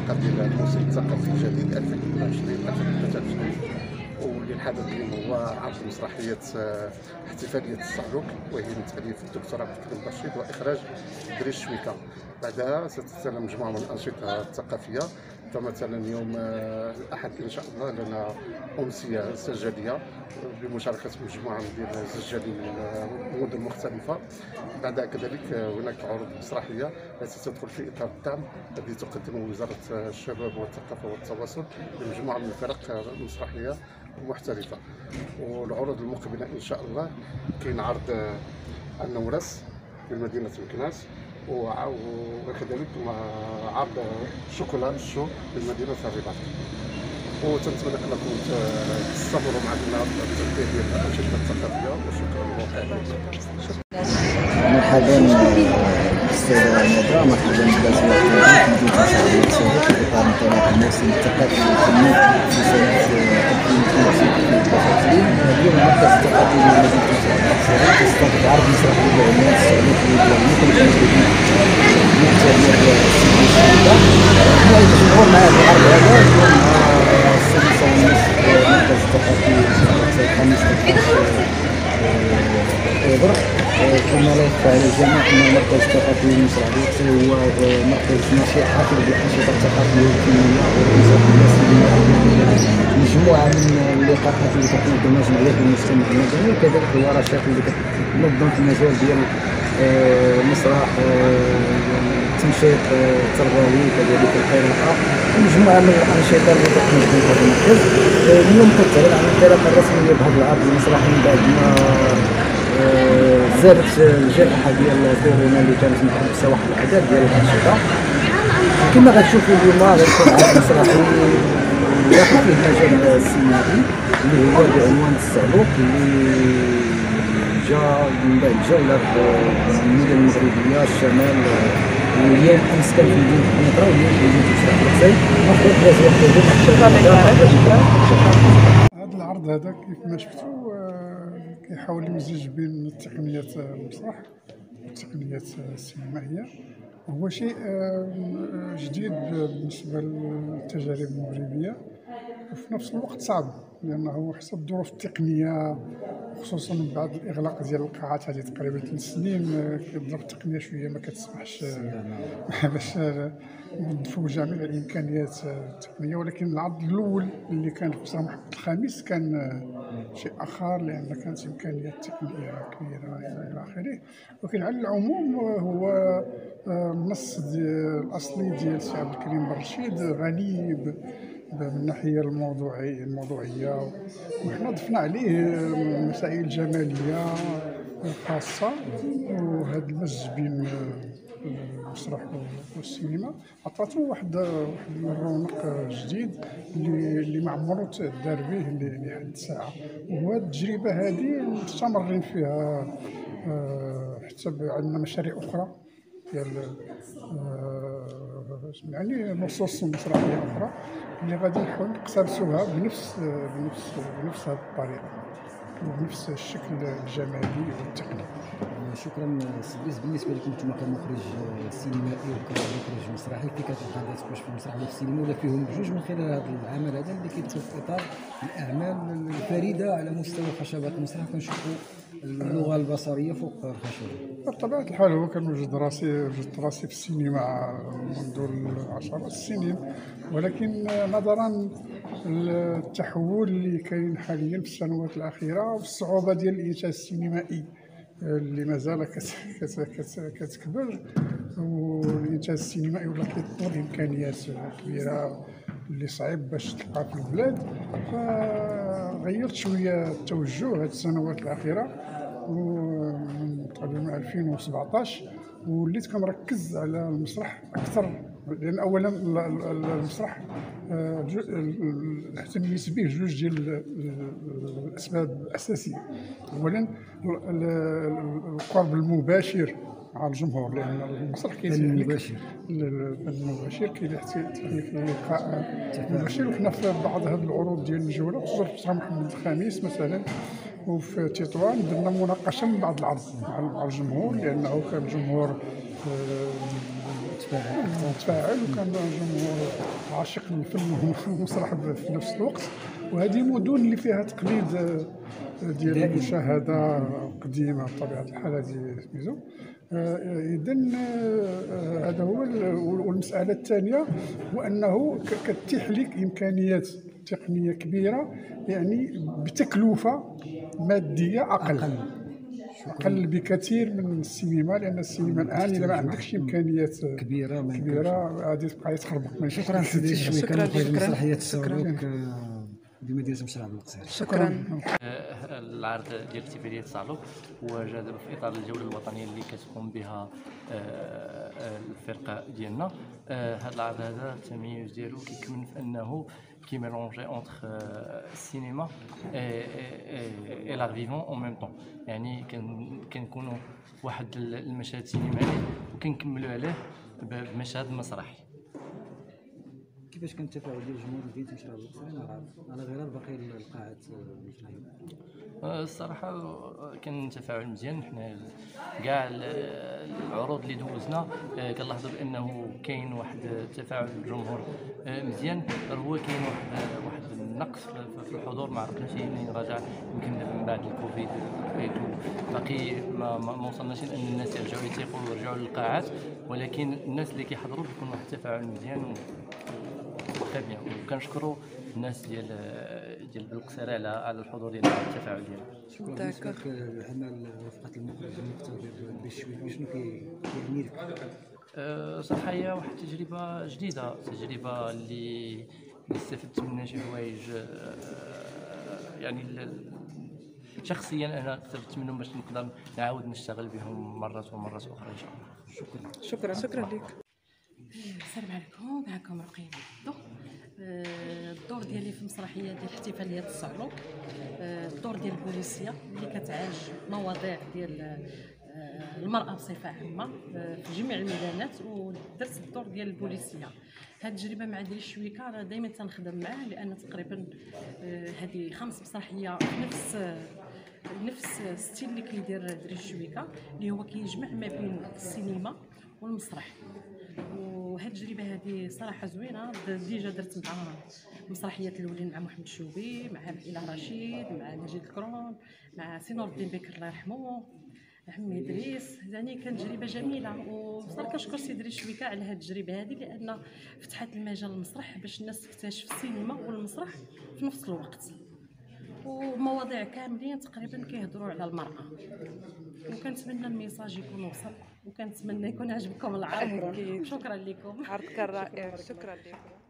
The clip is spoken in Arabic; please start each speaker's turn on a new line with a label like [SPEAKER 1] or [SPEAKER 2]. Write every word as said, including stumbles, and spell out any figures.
[SPEAKER 1] الانطلاقه ديال الموسم الثقافي الجديد ألفين واثنين وعشرين ألفين وثلاثة وعشرين، واللي الحدث اليوم هو عرض مسرحيه آه، احتفاليه الصعلوك، وهي من تاليف الدكتور عبد الكريم برشيد واخراج ادريس شويكه. بعدها ستتسلى مجموعه من الانشطه الثقافيه، فمثلا يوم آه، الاحد ان شاء الله لنا امسيه سجاليه بمشاركه مجموعه من السجالين من مدن مختلفه. بعدها كذلك هناك عروض مسرحيه التي تدخل في اطار الدعم الذي تقدمه وزاره الشباب والثقافه والتواصل لمجموعه من الفرق المسرحيه المحترفه. والعروض المقبله ان شاء الله كاين عرض النورس في مدينه مكناس، وكذلك عرض شوكولا شو في مدينه الرباط. وتنتمنى انكم تستمروا معنا في التنفيذ ديال الانشطه الثقافيه، وشكرا للموقع.
[SPEAKER 2] مرحبا استاذه ندى، مرحبا بالازواج في مدينه سعيد سعيد في اطار انطلاق الموسم الثقافي والفني في سنه ألفين واثنين وعشرين. اليوم المركز الثقافي لمدينه سعيد تستضيف عرض مسرحي للعنوان السعودي الدولي كنتواجدين مختلف السيدي السيده. احنا الجمهور مع هذا العرض هذا اليوم السادسه ونصف المركز الثقافي الخامس اكتوبر. كما لا يخفى على الجميع ان المركز الثقافي المسرحي هو مركز نشيط حافل بالانشطه الثقافيه والفنيه والمسرحيه السينمائيه، مجموعه من اللقاءات اللي كتنظمها جمعيات المجتمع المدني، وكذلك الورشات اللي كتنظم في المجال ديال المسرح، التنشيط التربوي، كذلك القراءه، ومجموعه من الانشطه اللي كتنظم في هذا المركز. اليوم كتعلن عن الانطلاقه الرسميه بهذا العرض المسرحي بعد ما زادت الجائحه ديال كورونا اللي كانت محبسه واحد العدد ديال الانشطه. كما غتشوفوا اليوم غيكون عرض مسرحي ياخذ فيه المجال السينمائي اللي هو بعنوان الصعلوك، اللي جا من بعد جوله في المدن المغربيه الشمال. اليوم امس كان في مدينه قنيطره واليوم في مدينه سعيد الحسين. ناخذ
[SPEAKER 3] هذا العرض هذا كيف ما شفتوا كيحاول يمزج بين تقنيات المسرح والتقنيات السينمائيه. هو شيء جديد بالنسبه للتجارب المغربيه، وفي نفس الوقت صعب لانه حسب الظروف التقنيه، خصوصا بعد الاغلاق ديال القاعات هذه تقريبا ثلاث سنين كتضرب التقنيه شويه ما كتسمحش باش نوظفوا جميع الامكانيات التقنيه. ولكن العرض الاول اللي كان في مسرح محمد الخامس كان شيء اخر، لان كانت امكانيات تقنيه كبيره الى اخره. ولكن على العموم هو النص الاصلي ديال السي عبد الكريم برشيد غني من الناحيه الموضوعيه الموضوعيه وحنا ضفنا عليه مسائل جماليه خاصه. وهذا المزج بين المسرح والسينما عطاتو واحد واحد الرونق جديد اللي اللي ما عمرو تدار به لحد الساعه. وهذه التجربه هذه مستمرين فيها حتى عندنا مشاريع اخرى ديال يعني نصوص مسرحيه اخرى اللي غادي نحاول نقتبسوها بنفس بنفس بنفس هذه الطريقه وبنفس الشكل الجمالي والتقني.
[SPEAKER 2] شكرا سي ادريس. بالنسبه لكم انتم كمخرج سينمائي وكمخرج مسرحي، كيف كتلقى ذاتك واش في المسرح ولا في السينما ولا فيهم بجوج من خلال هذا العمل هذا اللي كيدخل في اطار الاعمال الفريده على مستوى خشبات المسرح؟ كنشوفوا اللغه البصريه فوق الخشبه.
[SPEAKER 3] بطبيعه الحال هو كان وجد راسي وجدت راسي في السينما منذ عشرات السنين، ولكن نظرا للتحول اللي كاين حاليا في السنوات الاخيره والصعوبه ديال الانتاج السينمائي اللي مازال كتكبر، والانتاج السينمائي ولا كيطلب امكانيات كبيره اللي صعيب باش تلقى في البلاد، فغيرت شويه التوجه هذه السنوات الاخيره ومن تقريبا ألفين وسبعطاش وليت كنركز على المسرح اكثر. لان اولا المسرح اهتميت به جوج ديال الاسباب الاساسيه. اولا القرب المباشر مع الجمهور، لان المسرح كيتيح لك
[SPEAKER 2] المباشر
[SPEAKER 3] المباشر كيتيح لك لقاء مباشر. وحنا في بعض هذه العروض ديال الجوله خصوصا في مسرح محمد الخامس مثلا وفي تطوان درنا مناقشه من بعض العرض مع الجمهور، لانه كان الجمهور
[SPEAKER 2] تفاعل اكثر.
[SPEAKER 3] تفاعل، وكان الجمهور عاشق للفن والمسرح في نفس الوقت. وهذه مدن اللي فيها تقليد آه، ديال المشاهده قديمه بطبيعه الحال. هذه سميتو. اذا هذا هو ال- والمساله الثانيه هو انه ك- كتيح لك امكانيات تقنيه كبيره، يعني بتكلفه ماديه اقل
[SPEAKER 2] أقل.
[SPEAKER 3] اقل بكثير من السينما، لان السينما الان اذا ما عندكش امكانيات
[SPEAKER 2] كبيره ما يمكنش.
[SPEAKER 3] كبيره غادي تبقى تخربق من
[SPEAKER 2] شكرا سيدي الشويكه
[SPEAKER 4] شكراً،
[SPEAKER 2] مخرج
[SPEAKER 4] شكراً.
[SPEAKER 2] مسرحيه
[SPEAKER 4] شكراً.
[SPEAKER 2] الصاروك بمدينه مشرع بالقصير.
[SPEAKER 4] شكرا.
[SPEAKER 5] العرض ديال احتفالية صعلوك هو جا دابا في اطار الجوله الوطنيه اللي كتقوم بها آه، آه، الفرقه ديالنا. آه، هذا العرض هذا التميز ديالو كيكمن في انه كيميلونجي اونتر السينما اي لار فيفون اون ميم طون، يعني كن- كنكونوا واحد المشهد السينمائي وكنكملوا عليه بمشهد مسرحي.
[SPEAKER 2] كيفاش كان التفاعل ديال الجمهور مدينه مشرع بالقصير مع العرض على غرار باقي القاعات المسرحيه؟
[SPEAKER 5] الصراحه كان تفاعل مزيان. حنا كاع العروض اللي دوزنا كنلاحظوا بانه كاين واحد تفاعل الجمهور مزيان. هو كاين واحد واحد النقص في الحضور، ما عرفناش منين رجع، يمكن دابا من بعد الكوفيد باقي ما, ما ما وصلناش لان الناس يرجعوا يثيقوا ويرجعوا للقاعات، ولكن الناس اللي كيحضروا بيكون واحد التفاعل مزيان وخا بيان. وكنشكروا الناس ديال ديال بالقصير على على الحضور ديال التفاعل ديالهم.
[SPEAKER 2] شكرا. بالنسبه لك العمل رفقه المخرج المقتدر بالشويك شنو كيعني لك؟
[SPEAKER 5] أه، صراحه هي واحد التجربه جديده، تجربه اللي اللي استفدت منها شي حوايج. أه، يعني ال- شخصيا انا استفدت منهم باش نقدر نعاود نشتغل بهم مرات ومرات اخرى ان شاء الله.
[SPEAKER 2] شكرا.
[SPEAKER 4] شكرا. شكرا لك.
[SPEAKER 6] السلام عليكم، معكم رقية عبدو. آه، الدور ديالي في المسرحيه ديال احتفاليه الصعلوك، آه، الدور ديال البوليسيه اللي كتعالج مواضيع ديال آه، المراه بصفه عامه آه، في جميع الميدانات، ودرت الدور ديال البوليسيه. هذه التجربه مع دري الشويكه انا دائما تنخدم معاه، لان تقريبا آه، هذه خمس مسرحيه في نفس آه، نفس ستيل اللي كيدير دري الشويكه، اللي هو كيجمع ما بين السينما والمسرح. وهاد التجربه هذه صراحه زوينه. ديجا درت مع مسرحيات الاولين مع محمد الشوبي، مع عائله رشيد، مع مجيد الكرون، مع سي نور الدين بكر الله يرحمه، عمي ادريس. يعني كانت تجربه جميله، وصراحه كنشكر سي دري الشويكه على هاد التجربه هذه، لان فتحت المجال المسرح باش الناس تكتشف السينما والمسرح في نفس الوقت، ومواضيع كاملين تقريبا كيهضروا على المراه. وكنتمنى الميساج يكون وصل، وكنتمنى يكون عجبكم العرض. شكرا لكم.
[SPEAKER 4] عرض كان رائع. شكرا لك.